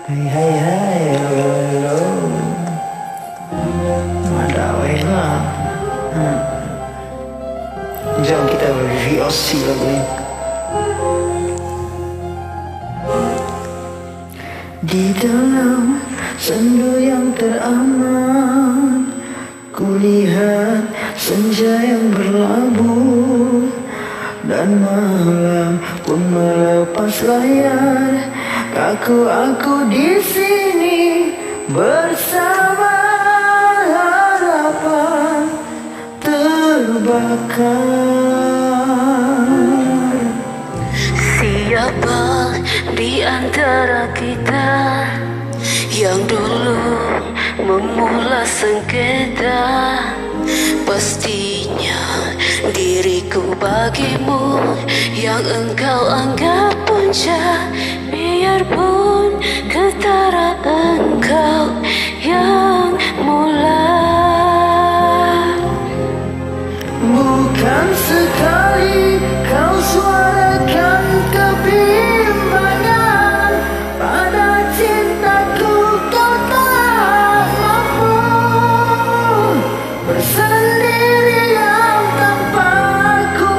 Hai hai hai, halo halo. Ada Wela. Jom kita VOC lagu ini. Di dalam sendu yang teraman, kulihat senja yang berlabuh, dan malam pun melepas layar. Aku di sini bersama harapan terbakar. Siapa di antara kita yang dulu memula sengketa? Pastinya diriku bagimu yang engkau anggap punca. Biarpun ketara engkau yang mula. Bukan sekali kau suarakan kebimbangan, pada cintaku kau tak mampu bersendirian tanpa aku.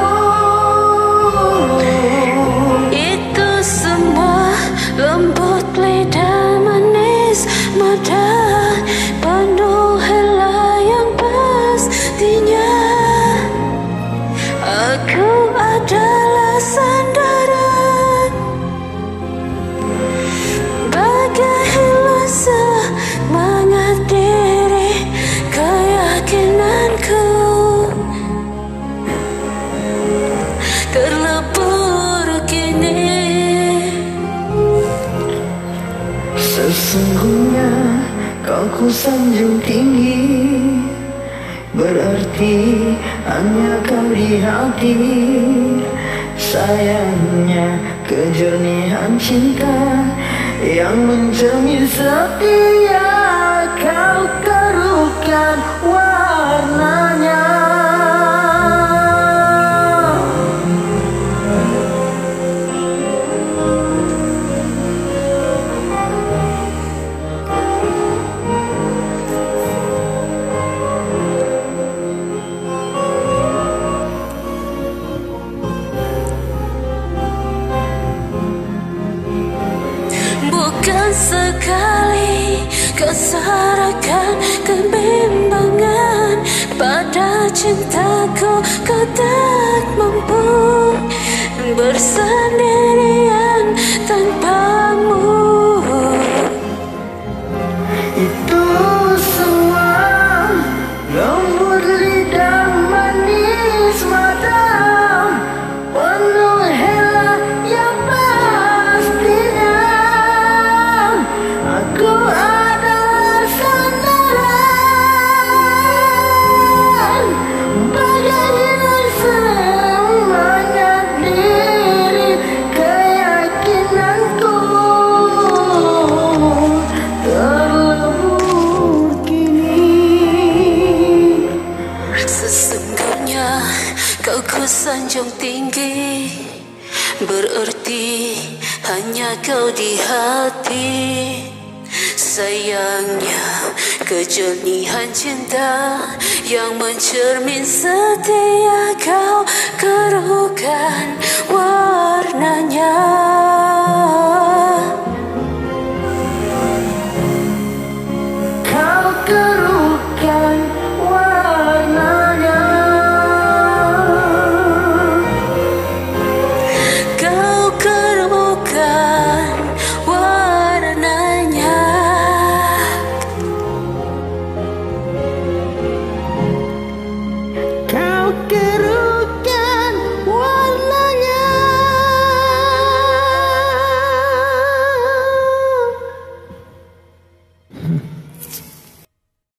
Itu semua lembut lidah manis mata, penuh helai yang pastinya. Aku adalah sandaran, bagai hilang semangat diri, keyakinanku terlebur kini. Sesungguhnya kau ku sanjung tinggi, berarti hanya kau di hati. Sayangnya kejernihan cinta yang mencermin setia kau keruhkan warnanya. Bukan sekali kau sarakan kebimbangan, pada cintaku kau tak mampu bersendirian tanpamu. Itu semua lembut lidah manis mata, penuh hela yang pastinya. Aku adalah sandaran, bagai hilang semangat diri, keyakinanku terlebur kini. Sesungguhnya kau ku sanjung tinggi, berarti hanya kau di hati. Sayangnya kejernihan cinta yang mencermin setia kau keruhkan warnanya.